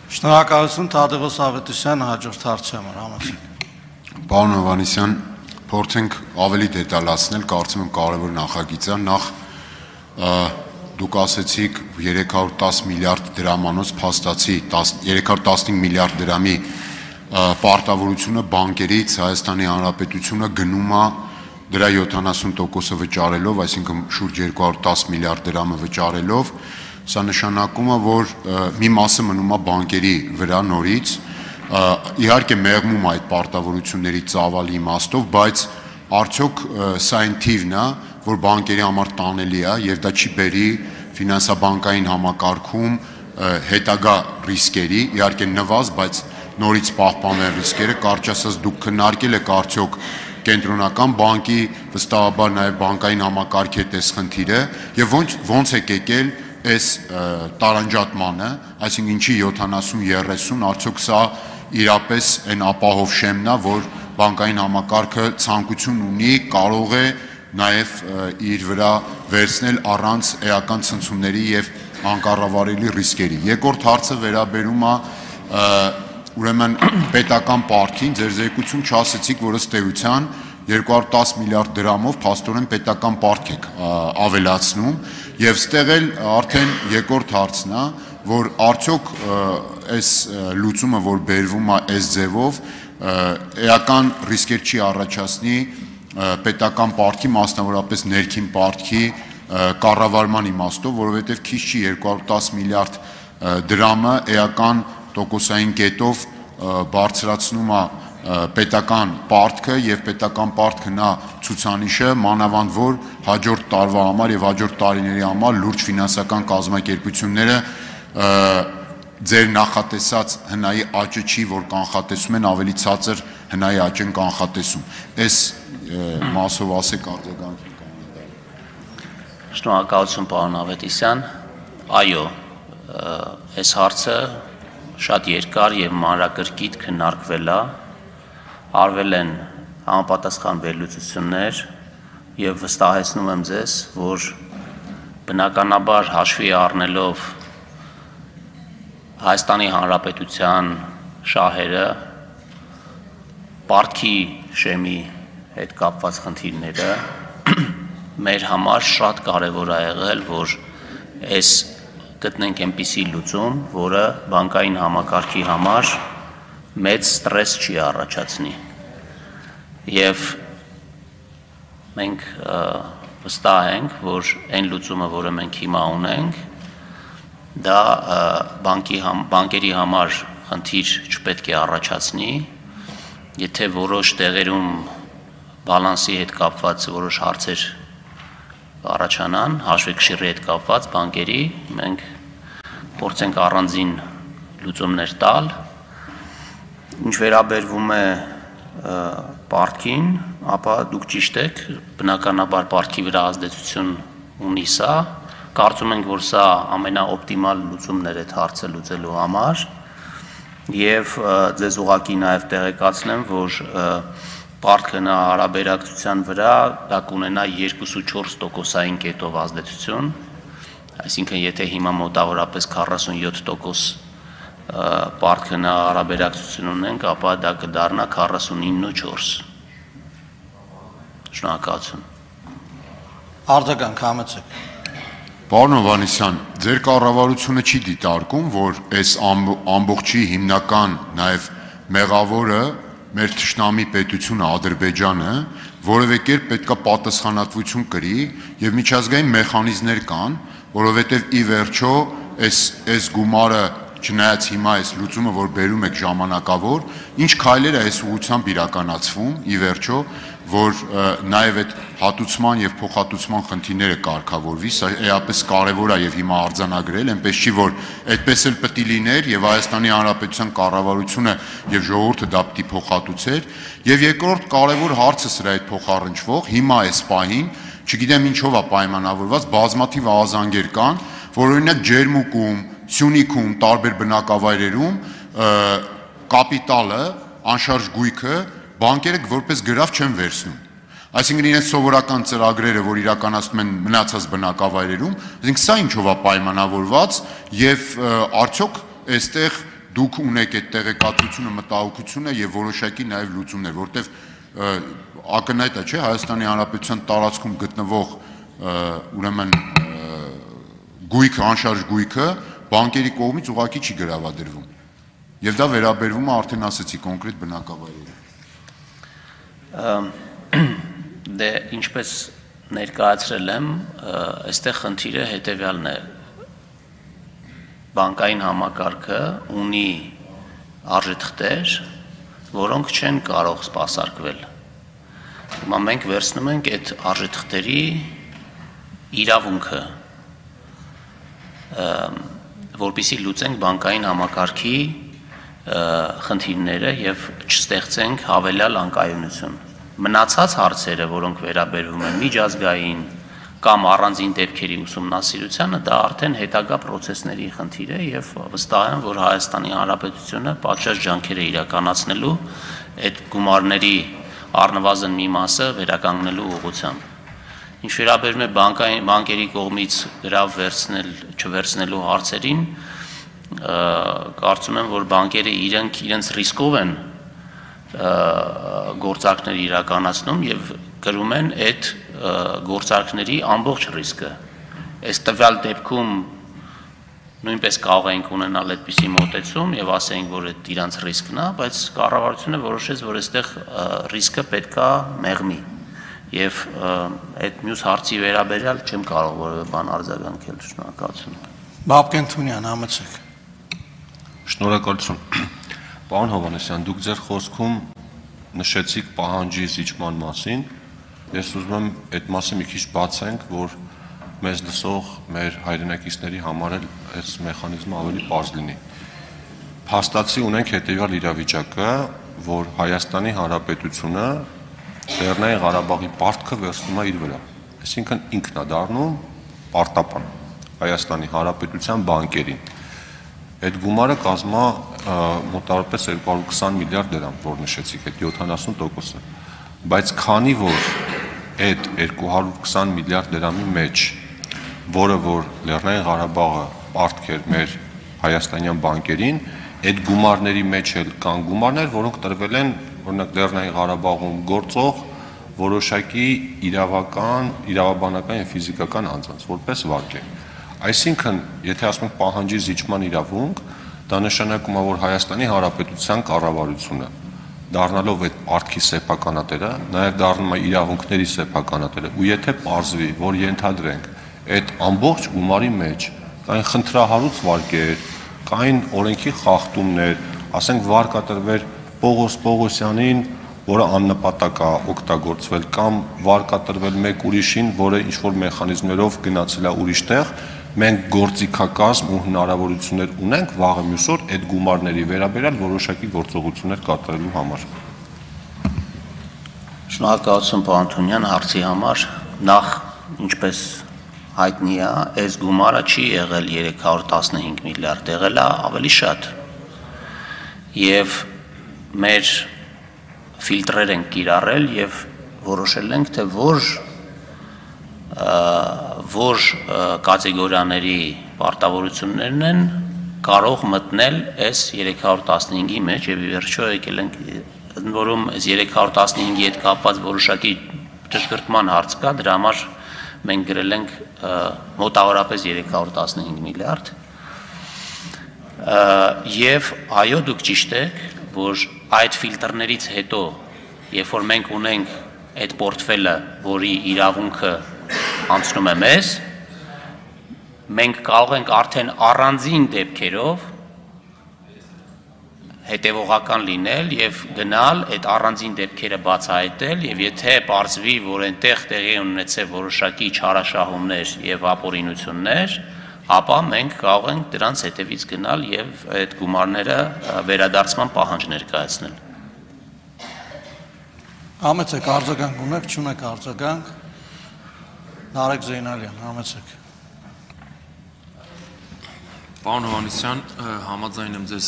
Շնորհակալություն Թադևոս Ավետիսյան, հաջորդ հարցը համեցեք։ Պարոն Հովհաննիսյան, փորձենք ավելի դետալացնել, կարծում եմ կարևոր նախագիծ է, նախ դուք ասեցիք 310 միլիարդ դրամանոց փաստացի 315 միլիարդ դրամի պարտավորությունը բանկերից Հայաստանի Հանրապետությունը գնում է դրա 70%-ը վճարելով, այսինքն շուրջ 210 միլիարդ դրամը վճարելով, սա նշանակում է, որ մի մասը մնում է բանկերի վրա նորից, իհարկե մեղմում այդ պարտավորությունների ծավալի իմաստով, բայց արդյոք սա այն թիվն է, որ բանկերի համար տանելի է եւ դա չի բերի ֆինանսաբանկային համակարգում հետագա ռիսկերի, իհարկե նվազ, բայց նորից պահպանվեն ռիսկերը, կարճ ասած դուք քննարկել եք արդյոք կենտրոնական բանկի, վստահաբար նաեւ բանկային համակարգի հետ այս խնդիրը եւ ոնց եք եկել այս տարանջատմանը, այսինքն ինչի 70-30, արդյոք սա իրապես այն ապահով շեմն է, որ բանկային համակարգը ցանկություն ունի, կարող է նաև իր վրա վերցնել առանց էական ցնցումների եւ անկառավարելի ռիսկերի։ Երկրորդ հարցը վերաբերում է ուրեմն պետական պարտքին, ձեր զեկույցում չասեցիք, որ ըստ էության 210 միլիարդ դրամով փաստորեն պետական պարտք եք ավելացնում եւ ստեղ էլ արդեն երկրորդ հարցն է, որ արդյոք այս լուծումը, որ բերվում է այս ձևով, էական ռիսկեր չի առաջացնի պետական պարտքի, մասնավորապես ներքին պարտքի կառավարման իմաստով, որովհետեւ քիչ չի 210 միլիարդ դրամը էական տոկոսային կետով բարձրացնում է պետական պարտքը եւ պետական պարտքը նա ցուցանիշը մանավանդ որ հաջորդ տարվա համար եւ հաջորդ տարիների համար լուրջ ֆինանսական կազմակերպությունները ձեր նախատեսած հնայի աճը չի, որ կանխատեսում են, ավելի ցածր հնայի աճ են կանխատեսում։ Այս մասով ասեք արձագանքի կանոնադար։ Շնորհակալություն պարոն Ավետիսյան։ Այո, այս հարցը շատ երկար եւ մանրակրկիտ քննարկվել է, արվել են համապատասխան վերլուծություններ եւ վստահեցնում եմ ձեզ, որ բնականաբար հաշվի առնելով Հայաստանի Հանրապետության շահերը, պարտքի շեմի հետ կապված խնդիրները մեր համար շատ կարևոր է եղել, որ այս գտնենք այնպիսի լուծում, որը բանկային համակարգի համար մեծ ստրես չի առաջացնի։ Եվ մենք վստահ ենք, որ այն լուծումը, որը մենք հիմա ունենք, դա բանկերի համար խնդիր չպետք է առաջացնի, եթե որոշ տեղերում բալանսի հետ կապված որոշ հարցեր առաջանան, հաշվեկշիռի հետ կապված բանկերի, մենք փորձենք առանձին լուծումներ տալ։ Ինչ վերաբերվում է պարտքին, ապա դուք ճիշտ եք, բնականաբար պարտքի վրա ազդեցություն ունի սա, կարծում ենք, որ սա ամենաօպտիմալ լուծումն էր այդ հարցը լուծելու համար եւ ձեզ ուղղակի նաեւ տեղեկացնեմ, որ պարտքը նա հարաբերակցության վրա դա կունենա 2.4% կետով ազդեցություն, այսինքն եթե հիմա մոտավորապես 47% պարտքը նա հարաբերակցություն ունենք, ապա դա կդառնա 49.4։ Շնորհակալություն։ Արձագանք համեցեք։ Պարոն Հովհաննիսյան, ձեր կառավարությունը չի դիտարկում, որ այս ամբողջի հիմնական նաև մեղավորը մեր թշնամի պետությունը Ադրբեջանը որևէ կերպ պետքա պատասխանատվություն կրի եւ միջազգային մեխանիզմներ կան, որովհետեւ ի վերջո այս գումարը չնայած հիմա այս լուծումը, որ բերում եք ժամանակավոր, ինչ քայլեր է այս ուղղությամբ իրականացվում, ի վերջո, որ նաև այդ հատուցման եւ փոխհատուցման խնդիրները կարգավորվի, սա էապես կարևոր է եւ հիմա արձանագրել, այնպես չի, որ այդպես էլ պետք է լիներ եւ Հայաստանի Հանրապետության կառավարությունը եւ ժողովուրդը դա պետք է փոխհատուցեր, եւ երկրորդ կարևոր հարցը սրա այդ փոխառնչվող հիմա այս պահին, չգիտեմ ինչով է պայմանավորված, բազմաթիվ ահազանգեր կան, որ օրինակ Ջերմուկում, Սյունիքում, տարբեր բնակավայրերում կապիտալը, անշարժ գույքը բանկերը որպես գրավ չեն վերցնում։ Այսինքն իրենց սովորական ծրագրերը, որ իրականացնում են մնացած բնակավայրերում, այսինքն սա ինչով է պայմանավորված եւ արդյոք այստեղ դուք ունեք այդ տեղեկատվությունը, մտահոգությունը եւ որոշակի նաեւ լուծումներ, որտեվ ակնհայտ է, չէ, Հայաստանի Հանրապետության տարածքում գտնվող ուրեմն գույքը, անշարժ գույքը բանկերի կողմից ուղղակի չի գրավադրվում։ Եվ դա վերաբերվում է արդեն ասացի կոնկրետ բնակավայրերի։ Դե ինչպես ներկայացրել եմ, այստեղ խնդիրը հետևյալն է։ Բանկային համակարգը ունի արժեթղթեր, որոնք չեն կարող սպասարկվել։ Հիմա մենք վերցնում ենք այդ արժեթղթերի իրավունքը, որպեսզի լուծենք բանկային համակարգի խնդիրները եւ չստեղծենք հավելյալ անկայունություն։ Մնացած հարցերը, որոնք վերաբերվում են միջազգային կամ առանձին դեպքերի ուսումնասիրությանը, դա արդեն հետագա process-ների խնդիր է եւ վստահ եմ, որ Հայաստանի Հանրապետությունը պատշաճ ջանքեր է իրականացնելու այդ գումարների առնվազն մի մասը վերականգնելու ուղղությամբ։ Ինչ վերաբերում է բանկերի կողմից գրավ չվերցնելու հարցերին, կարծում եմ, որ բանկերը իրենց ռիսկով են գործարքներ իրականացնում եւ գրում են այդ գործարքների ամբողջ ռիսկը։ Այս տվյալ դեպքում նույնպես կարող ենք ունենալ այդպիսի մոտեցում եւ ասենք, որ այդ իրանց ռիսկն է, բայց կառավարությունը որոշեց, որ այստեղ ռիսկը պետքա մեղմի եւ այդ մյուս հարցի վերաբերյալ չեմ կարող որևէ բան արձագանքել։ Շնորհակալություն։ Բաբկեն Թունյան, համեցեք։ Շնորհակալություն։ Պարոն Հովհաննիսյան, դուք ձեր խոսքում նշեցիք պահանջի զիջման մասին։ Ես ուզում եմ այդ մասը մի քիչ բացենք, որ մեզ լսող մեր հայրենակիցների համար էլ այս մեխանիզմը ավելի պարզ լինի։ Փաստացի ունենք հետևյալ իրավիճակը, որ Հայաստանի Հանրապետությունը Լեռնային Ղարաբաղի պարտքը վերցնում է իր վրա։ Այսինքն ինքն է դառնում պարտապան Հայաստանի Հանրապետության բանկերին։ Այդ գումարը կազմա մոտավորապես 220 միլիարդ դրամ, որ նշեցիք, այդ 70%-ը։ Բայց քանի որ այդ 220 միլիարդ դրամի մեջ, որը որ Լեռնային Ղարաբաղը պարտք էր մեր հայաստանյան բանկերին, այդ գումարների մեջ էլ կան գումարներ, որոնք տրվել են, օրինակ Լեռնային Ղարաբաղում գործող որոշակի իրավաբանական եւ ֆիզիկական անձանց, որպես վարկ է։ Այսինքն, եթե ասում ենք պահանջի զիջման իրավունք, դա նշանակում է, որ Հայաստանի Հանրապետության կառավարությունը դառնալով այդ պարտքի սեփականատերը, նաև դառնում է իրավունքների սեփականատերը, ու եթե պարզվի, որ ենթադրենք այդ ամբողջ գումարի մեջ կային խնդրահարույց վարկեր, կային օրենքի խախտումներ, ասենք վարկ տրվեր Պողոս Պողոսյանին, որը աննպատակ է օգտագործվել, կամ վարկ տրվել մեկ ուրիշին, որը ինչ-որ մեխանիզմներով գնացել է ուրիշ տեղ, մենք գործիքակազմ ու հնարավորություններ ունենք վաղը մյուս օր այդ գումարների վերաբերյալ որոշակի գործողություններ կատարելու համար։ Շնորհակալություն պարոն Թունյան հարցի համար։ Նախ ինչպես հայտնի է, այս գումարը չի եղել 315 միլիարդ, եղել է ավելի շատ։ Եվ մեր ֆիլտրեր ենք կիրառել եւ որոշել ենք, թե որ կատեգորիաների պարտավորություններն են կարող մտնել այս 315-ի մեջ եւ ի վերջո եկել ենք, որում այս 315-ի հետ կապված որոշակի ճշգրտման հարց կա, դրա համար մենք գրել ենք մոտավորապես 315 միլիարդ։ Եվ այո, դուք ճիշտ եք, որ այդ ֆիլտրներից հետո, երբ որ մենք ունենք այդ պորտֆելը, որի իրավունքը անցնում է մեզ, մենք կարող ենք արդեն առանձին դեպքերով հետևողական լինել եւ գնալ այդ առանձին դեպքերը բացահայտել եւ եթե պարզվի, որ այնտեղ տեղի ունեցել որոշակի չարաշահումներ եւ ապօրինություններ, ապա մենք կարող ենք դրանց հետևից գնալ եւ այդ գումարները վերադարձման պահանջ ներկայացնել։ Համեցեք, արձագանք ունեք, չունեք արձագանք։ Նարեկ Զեյնալյան, համեցեք։ Պարոն Հովհաննիսյան, համաձայն եմ ձեզ